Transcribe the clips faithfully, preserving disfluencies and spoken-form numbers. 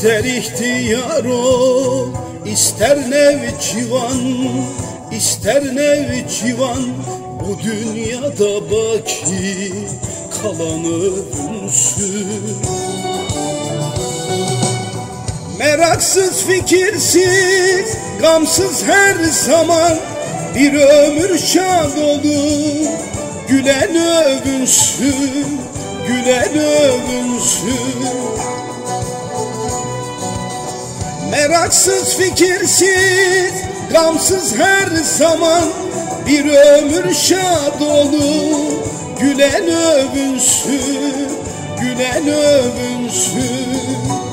İster ihtiyar ol, ister nevcivan, ister nevcivan, bu dünyada baki kalan ölümsüz. Meraksız, fikirsiz, gamsız her zaman bir ömür şad olur. Gülen övünsün, gülen övünsün. Meraksız, fikirsiz, gamsız her zaman bir ömür şad olur. Gülen övünsün, gülen övünsün.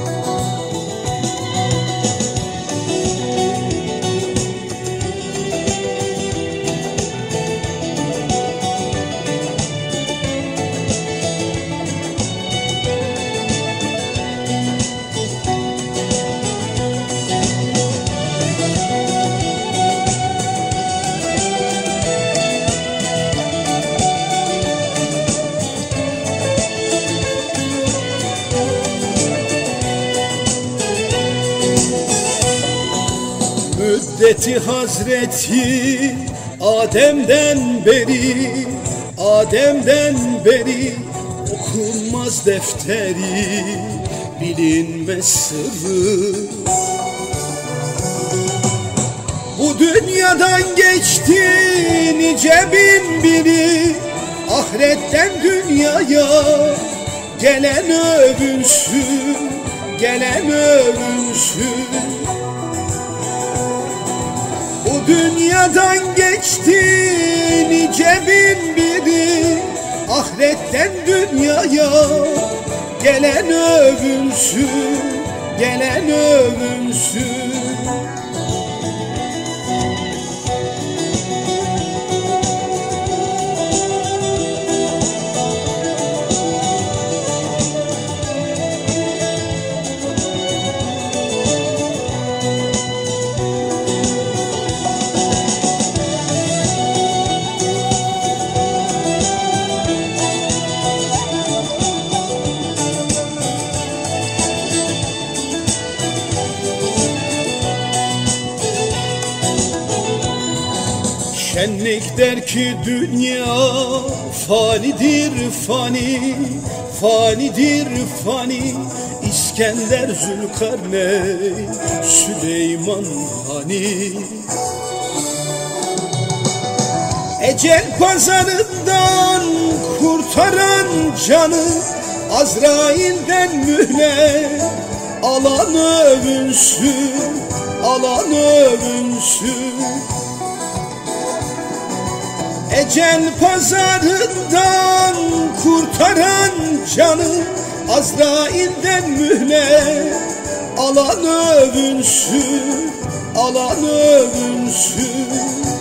Müddeti hazreti Adem'den beri, Adem'den beri okunmaz defteri, bilinmez sırrı. Bu dünyadan geçti nice bin biri, ahiretten dünyaya gelen övünsün, gelen övünsün. Bu dünyadan geçti nice bin biri, ahiretten dünyaya gelen övünsün, gelen övünsün. Şenlik der ki dünya fanidir fani, fanidir fani. İskender, Zülkarneyn, Süleyman hani. Ecel pazarından kurtaran canı, Azrail'den mühlet alan övünsün, alan övünsün. Ecel pazarından kurtaran canı, Azrail'den mühlet alan övünsün, alan övünsün.